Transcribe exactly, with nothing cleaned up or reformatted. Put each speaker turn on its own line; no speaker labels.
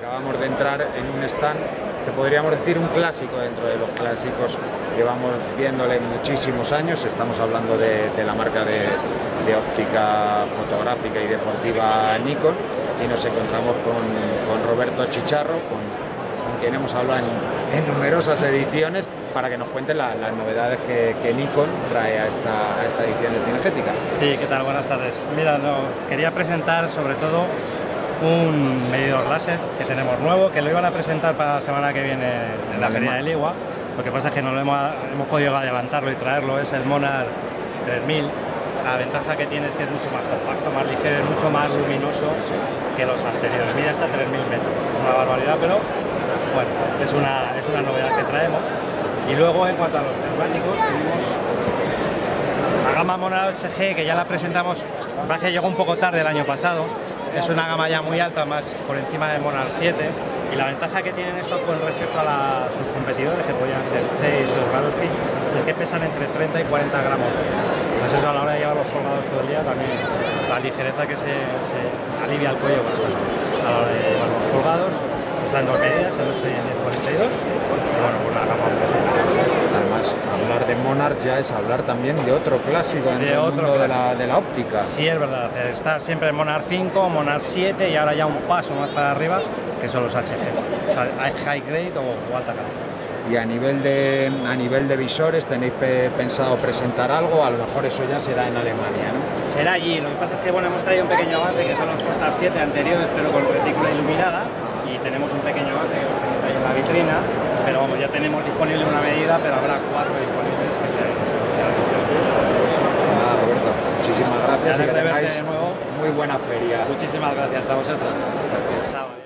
Acabamos de entrar en un stand que podríamos decir un clásico dentro de los clásicos. Llevamos viéndole muchísimos años, estamos hablando de, de la marca de, de óptica fotográfica y deportiva Nikon, y nos encontramos con, con Roberto Chicharro, con, con quien hemos hablado en, en numerosas ediciones, para que nos cuente la, las novedades que, que Nikon trae a esta, a esta edición de Cinegética.
Sí, ¿qué tal? Buenas tardes. Mira, no, quería presentar sobre todo un medidor láser que tenemos nuevo, que lo iban a presentar para la semana que viene en la Feria de Ligua. Lo que pasa es que no lo hemos, hemos podido adelantarlo y traerlo. Es el Monarch tres mil. La ventaja que tiene es que es mucho más compacto, más ligero, es mucho más luminoso que los anteriores. Mira, hasta tres mil metros. Es una barbaridad, pero bueno, es una, es una novedad que traemos. Y luego, en cuanto a los neumáticos, tenemos la gama Monarch H G, que ya la presentamos, parece que llegó un poco tarde el año pasado. Es una gama ya muy alta, más por encima de Monarch siete, y la ventaja que tienen estos con respecto a la, sus competidores, que podrían ser Zeiss o Swarovski, es que pesan entre treinta y cuarenta gramos. Pues eso, a la hora de llevar los colgados todo el día, también la ligereza que se, se alivia el cuello bastante a la hora de llevar los colgados. Están dos medidas, el ocho y el diez cuarenta y dos, y bueno, una gama muy
Además, hablar de Monarch ya es hablar también de otro clásico en el mundo de la, de la óptica.
Sí, es verdad. Está siempre el Monarch cinco, Monarch siete y ahora ya un paso más para arriba, que son los H G. O sea, high grade o alta calidad.
Y a nivel de a nivel de visores, ¿tenéis pe pensado presentar algo? A lo mejor eso ya será en Alemania, ¿no?
Será allí. Lo que pasa es que bueno, hemos traído un pequeño avance, que son los Corsair siete anteriores, pero con retícula iluminada. Y tenemos un pequeño avance que lo tenemos ahí en la vitrina, pero vamos, ya tenemos disponible una medida, pero habrá cuatro disponibles que se anunciarán.
Nada, Roberto, muchísimas gracias y que tengáis
de nuevo.
muy buena feria.
Muchísimas gracias a vosotros.
Gracias.
Chao.